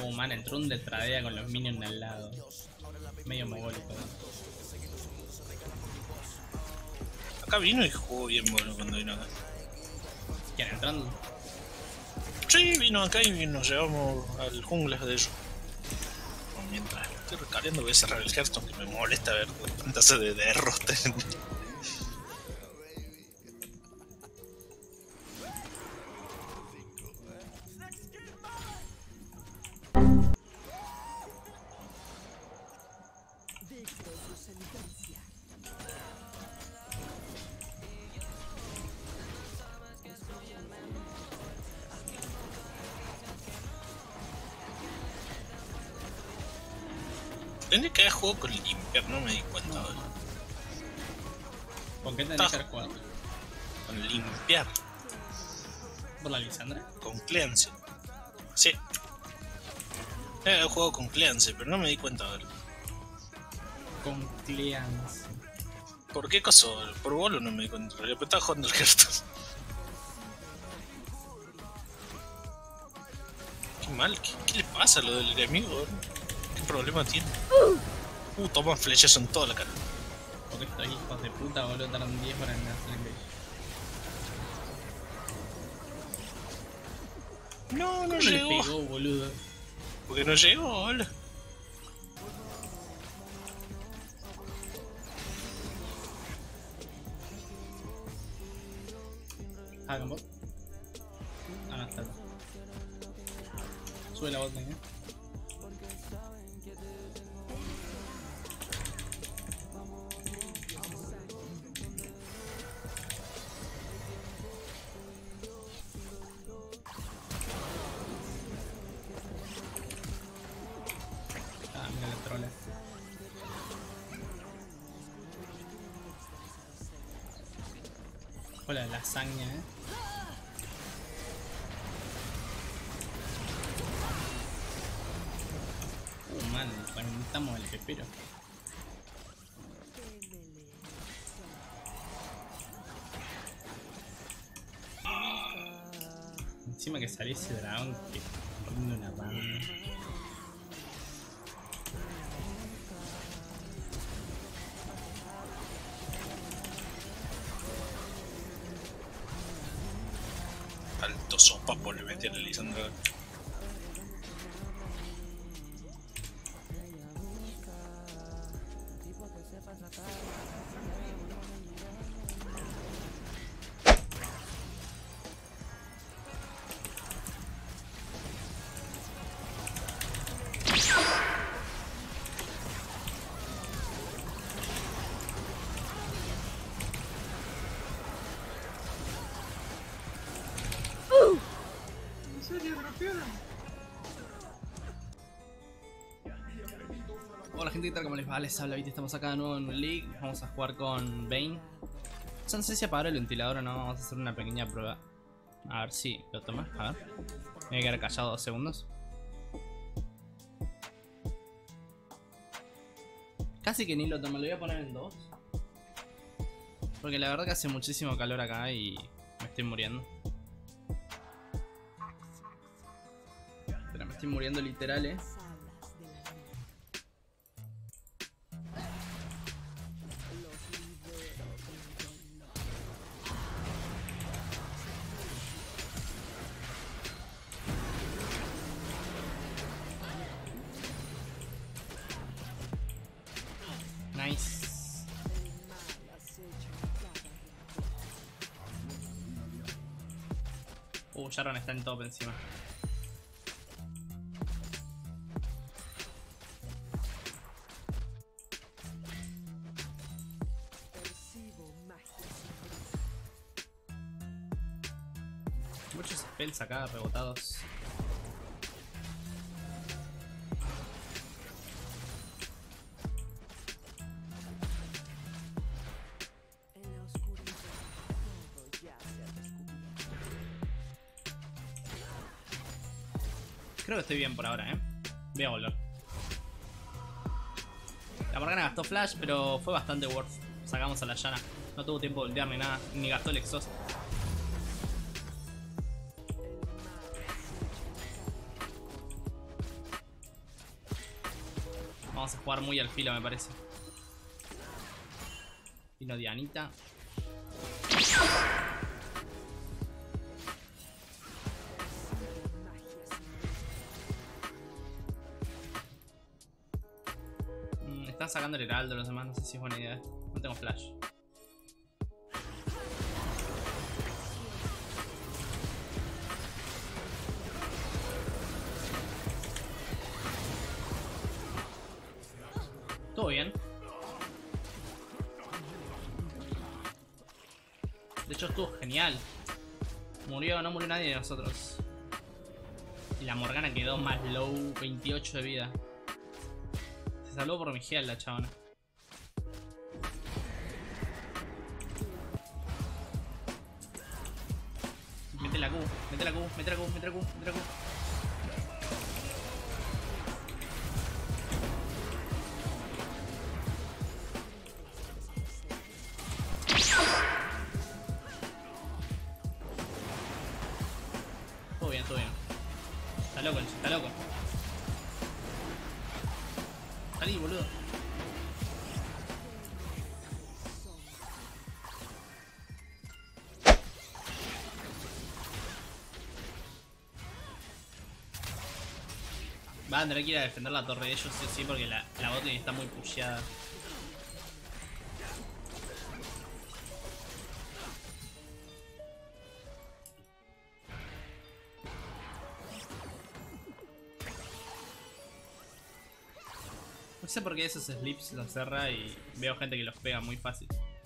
Man, entró un de tradea con los minions al lado. Medio mogólico. Acá vino y jugó bien bueno cuando vino acá. ¿Quién entrando? Sí, vino acá y nos llevamos al jungla de ellos. Mientras estoy recargando voy a cerrar el Hearthstone, que me molesta ver cuántas de derrotas. Tendría que haber jugado con limpiar, no me di cuenta ahora. ¿Con qué tenés que haber jugado? Con limpiar. ¿Por la Lisandra? Con Cleanse. Sí. He jugado con Cleanse, pero no me di cuenta ahora. Con Cleanse. ¿Por qué cosa? Por bolo no me di cuenta. Pero estaba jugando el Hearthstone. Qué mal, ¿qué le pasa a lo del enemigo? ¿Qué problema tiene? Toma flechas en toda la cara. Porque estos hijos de puta, boludo, tardan 10 horas en hacer engage. No ¿Cómo llegó. le pegó, boludo? Porque no llegó, hola. Ah, con bot. Ah, no, está. Sube la bot, ¿eh? Ah, mira la trola. Hola, lasaña, Man, reventamos el pepero. Encima que salió ese dragón que rinde una banda. Alto sopapo le metí a la Lisandra. Hola gente, ¿qué tal? ¿Cómo les va? Les habla Viti, estamos acá de nuevo en League. Vamos a jugar con Vayne. Ya no sé si apagar el ventilador o no, vamos a hacer una pequeña prueba. A ver si lo toma, a ver. Me voy a quedar callado 2 segundos. Casi que ni lo toma, lo voy a poner en 2. Porque la verdad que hace muchísimo calor acá y me estoy muriendo. Pero me estoy muriendo literal, Nice. Sharon está en top encima. Muchos spells acá rebotados. Creo que estoy bien por ahora, Voy a volver. La Morgana gastó flash, pero fue bastante worth. Sacamos a la llana. No tuvo tiempo de voltear ni nada, ni gastó el exhaust. Vamos a jugar muy al filo, me parece. Vino Dianita. Están sacando el heraldo los demás, no sé si es buena idea. No tengo flash. Todo bien. De hecho estuvo genial. No murió nadie de nosotros. Y la Morgana quedó más low, 28 de vida. Se salvó por mi gel la chabona. Mete la Q, mete la Q, mete la Q, mete la Q, mete la Q. Todo bien, todo bien. Está loco, está loco. Salí, boludo. Va a tener que ir a defender la torre de ellos, sí o sí, porque la botlane está muy pusheada. No sé por qué esos slips los cerra y veo gente que los pega muy fácil.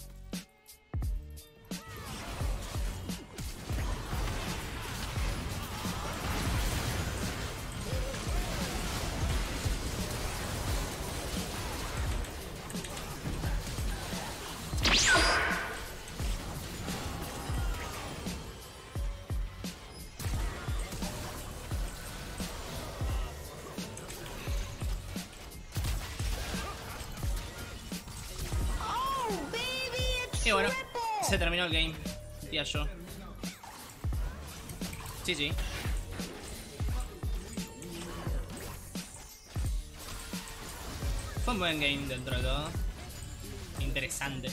Y bueno, se terminó el game. Tía yo. Sí. Fue un buen game dentro de todo. Interesante.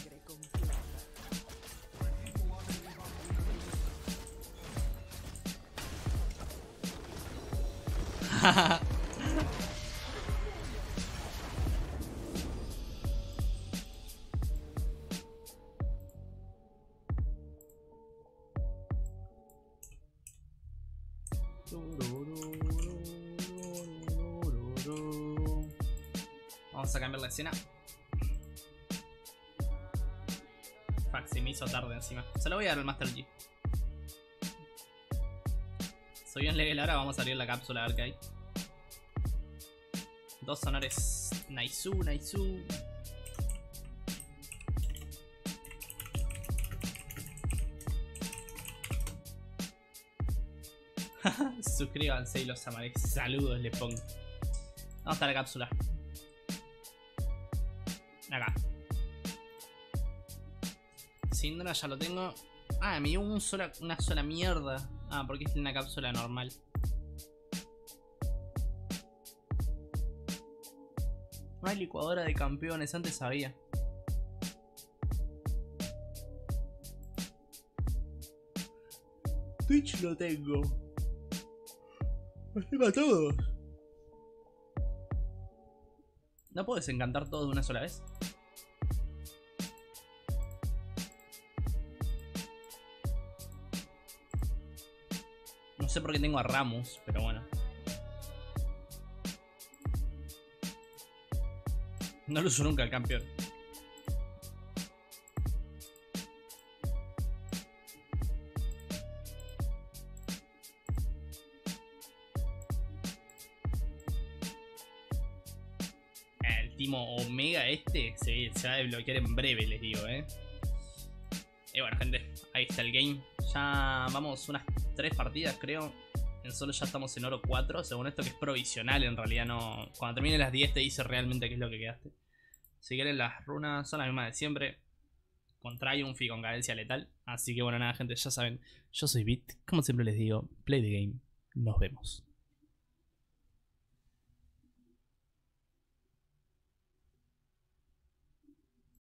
Vamos a cambiar la escena. Fuck, se me hizo tarde encima. Se lo voy a dar al Master Yi. Soy un level ahora, vamos a abrir la cápsula a ver qué hay. 2 honores. Naisu. Suscríbanse y los amaré. Saludos les pongo. ¿Dónde está la cápsula? Acá. Syndra ya lo tengo. Ah, me dio una sola mierda. Ah, porque es una cápsula normal. No hay licuadora de campeones, antes había. Twitch lo tengo. Los tengo a todos. ¿No puedes encantar todos de una sola vez? No sé por qué tengo a Ramus, pero bueno. No lo uso nunca el campeón. El Timo Omega este se va a desbloquear en breve, les digo, Y bueno, gente, ahí está el game. Ya vamos unas 3 partidas, creo. En solo ya estamos en oro 4. Según esto, que es provisional, en realidad no. Cuando termine las 10 te dice realmente qué es lo que quedaste. Si quieren, las runas son las mismas de siempre. Con Triumph y con cadencia letal. Así que bueno, nada, gente, ya saben. Yo soy Bit. Como siempre les digo, play the game. Nos vemos.